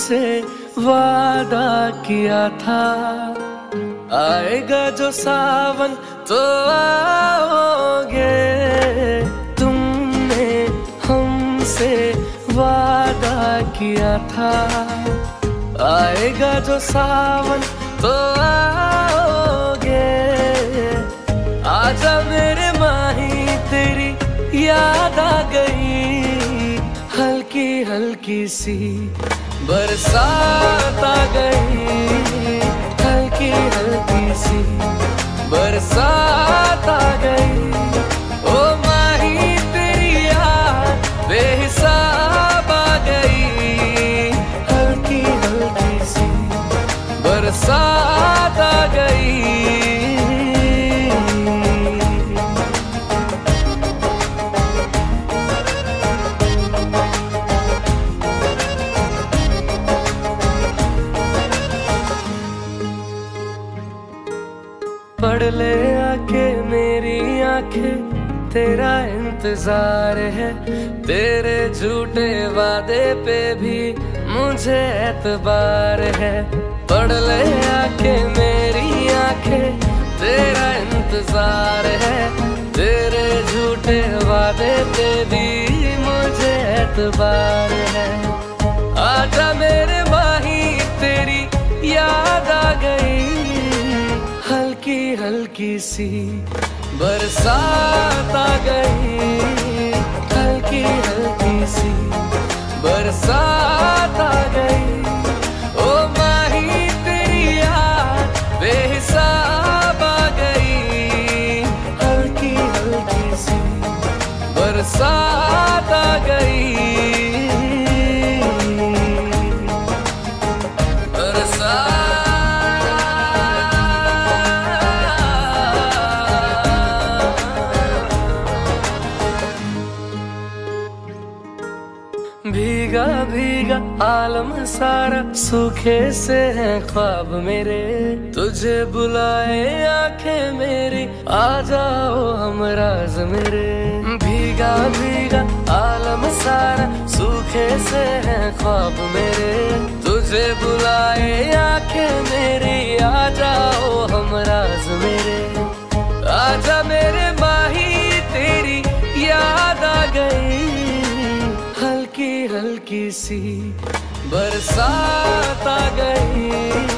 हमसे वादा किया था, आएगा जो सावन तो आओगे। तुमने हमसे वादा किया था, आएगा जो सावन तो आओगे। आजा मेरे माही तेरी याद आ गई, हल्की हल्की सी बरसात आ गई, हल्की हल्की सी बरसात आ गई। ओ माही तेरी याद बेहिसाब आ गई, हल्की हल्की सी बरसात आ गई। पढ़ ले आके मेरी आंखें, तेरा इंतजार है, तेरे झूठे वादे पे भी मुझे एतबार है। पढ़ ले आके मेरी आंखें, तेरा इंतजार है, तेरे झूठे वादे पे भी मुझे एतबार है। आजा मेरे माही तेरी याद आ गई, हल्की हल्की सी बरसात आ गई, हल्की हल्की सी बरसात आ गई। ओ माही तेरी याद बेहिसाब आ गई, हल्की हल्की सी बरसात आ गई। भीगा भीगा आलम सारा, सूखे से हैं ख्वाब मेरे, तुझे बुलाए आंखें मेरी, आ जाओ हमराज मेरे। भीगा भीगा आलम सारा, सूखे से हैं ख्वाब मेरे, तुझे बुलाए आंखें मेरी, आ जाओ हमराज मेरे। आजा मेरे माही तेरी याद आ गई, हल्की हल्की सी बरसात आ गई।